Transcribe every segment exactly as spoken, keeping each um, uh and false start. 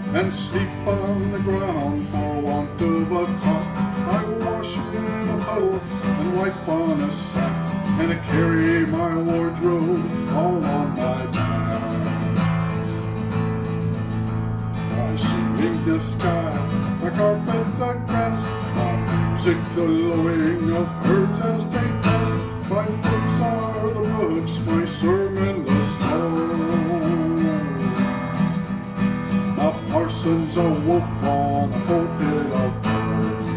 and sleep on the ground for want of a cot. I wash in a puddle and wipe on a sack, and I carry my wardrobe all on my back. I sing the sky, I carpet the grass, my music the lowing of herds as they pass. My books are the books, my sermon the stones. My parson's a wolf on a pulpit of gold.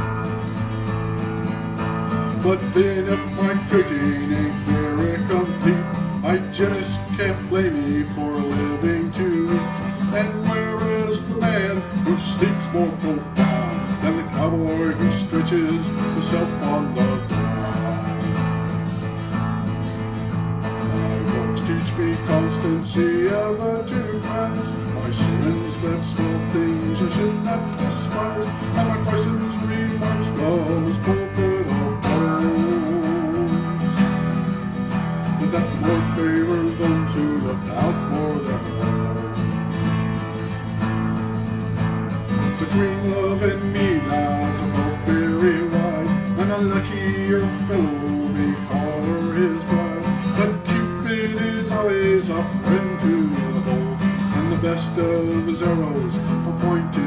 But then if my cooking ain't very complete, I just can't blame me for living to eat. And where is the man who sleeps more profound than the cowboy who stretches himself on the ground? My books teach me constancy ever to rise, my sermons that small things I should not despise, and my parson's remarks from his pulpit of bones is that the Lord favors those who look out for their own. Between love and me lies a gulf very wide, and a luckier fellow may call her his bride. But Cupid is always a friend to the bold, and the best of his arrows are pointed